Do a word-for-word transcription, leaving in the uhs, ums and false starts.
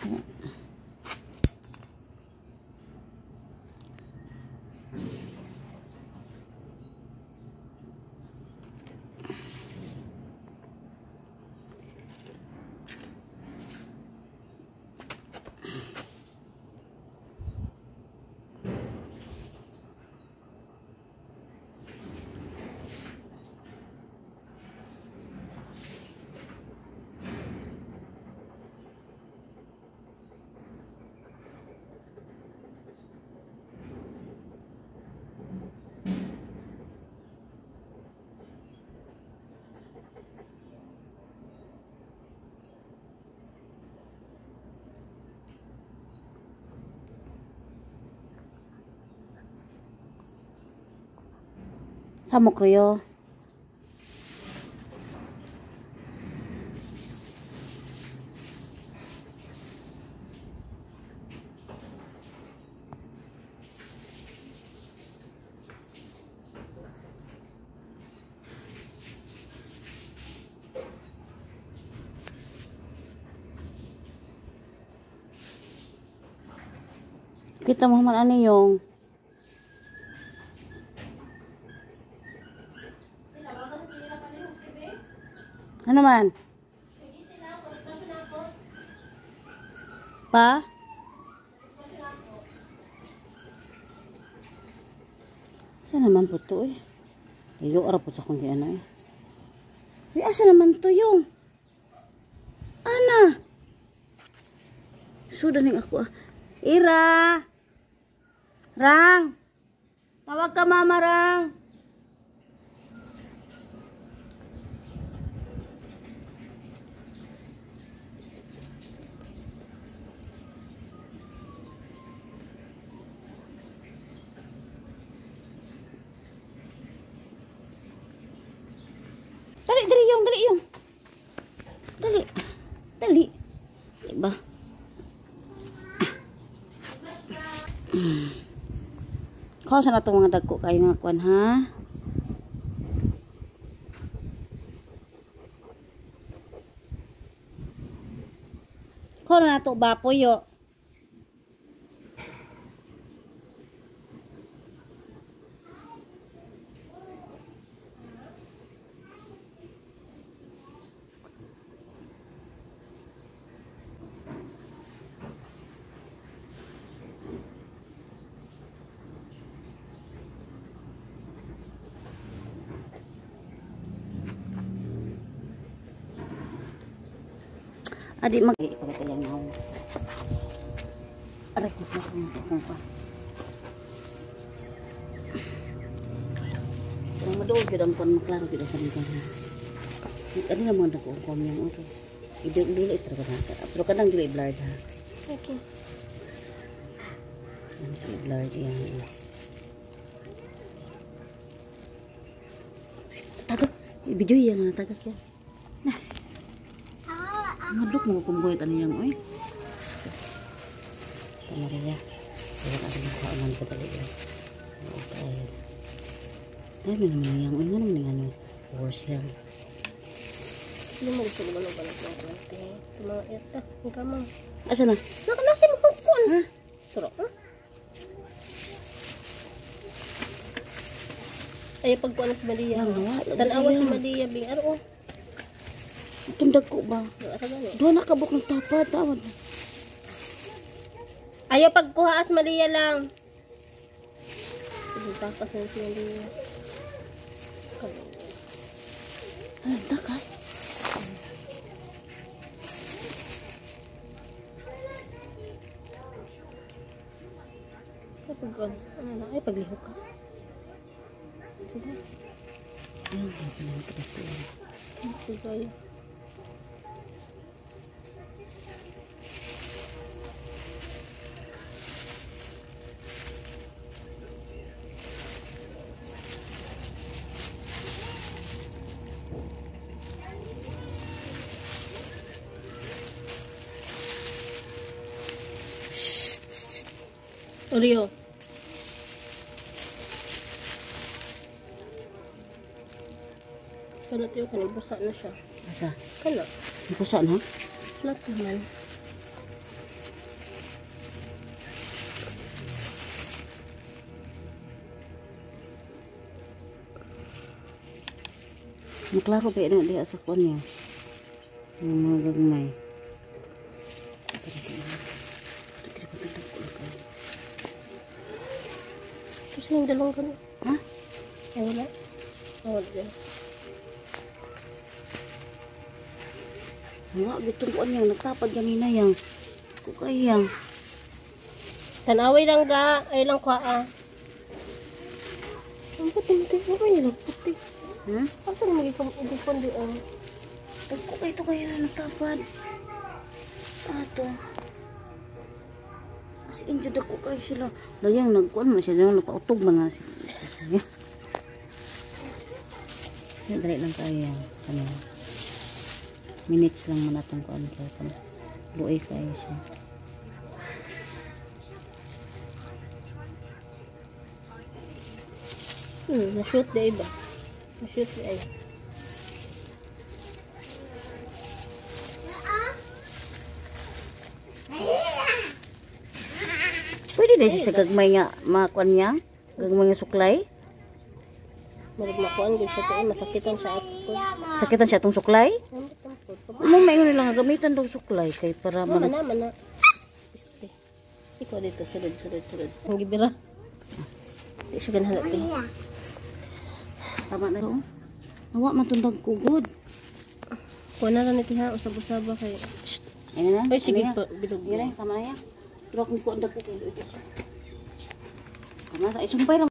Samok Rio. Kita Muhammad Ani yung ano man? Pa? Asa naman po to eh? Ayo, ara po sa kong ano eh. Ay, asa naman to yung? Ana? Sudah ning ako ah. Ira! Rang! Tawag ka mama, Rang! Dali, dali yung, dali yung. Dali. Dali. Diba? Kau sana itong mga dagko kayo mga kwan, ha? Kau na ito bapoy, yo. Adik mag ipagkat yang mau. Aray ko na kung pa. Kung madoog yun ang kung maklaro yun ang kanina. Ano naman na kung kung yung ito. Dili ito ka na. Pero kadang dili blurred ha. Okay. Dili blurred yan. Tagak. Ibidyo yan na tagak yan. Nah. Maduk mo kumbuhit ano yang oy. Maria. Wala ka din sa ulan ko talaga. Okay. Dami naman yang oy naman ng ano. Worse yan. Hindi mo gusto naman ang balat natin. Mga ito. Ang kamang. Asa na? Nakanasin mo kung kun. Ha? Turo. Ha? Ay, pagkuhan si Malia. Tanawa si Malia. Bing aro. Tundag ko ba? Doon nakabuk ng tapad. Tawad. Ayaw pagkuha as Malia lang. Takas na si Malia. Ay, takas. Pagkuhan. Ano na? Ay, paglihok ka. Sige. Ayun, hindi pa naman pagkuhan. Sige, ayaw. Oreo. Kana tiyo kanin busa na siya. Asa? Kana. Busa na? Flat naman. Maklaro pa yun diha sa kuan niya. Yung mga gagmay. Ito siya yung dalawang gano'n. Ha? Ay, wala. Oh, wala. Nga, gitong kuan niya. Nagtapad yan na yang. Kukayang. Tanaway lang ga. Ay lang kwa ah. Ang puti mo tayo. Ano niya lang puti? Hmm? Asa na mag-ipon di ah? Kukay ito kaya na nagtapad. Ato. As in, jud ako kay sila. Layang nagkuan man siya. Nagpautog man na siya. Yan, dali lang tayo. Ano, minutes lang man natong kuan kaya. Buhay kayo siya. Hmm, na-shoot di iba. Na-shoot di ay. Pwede na siya sa gagmay nga makuan niya. Gagmay nga suklay. Marag makuan gud siya to eh. Masakitan siya ako. Sakitan siya itong suklay. Ano may nga lang gamitan itong suklay kay para Mana man. na, mana. Este. Ikaw dito, sulod, sulod, sulod. Ang gibira. Di siya ganahan natin. Tama na ro. Nawa man tundag kugod. Kuha na lang iti ha, usab-usaba kay. Ayun na. Ay, sige Ano po, yan? bilog Yun na. na, tama na yan. Pero kung kuan dag ko kay. Tama na, isumpay ra.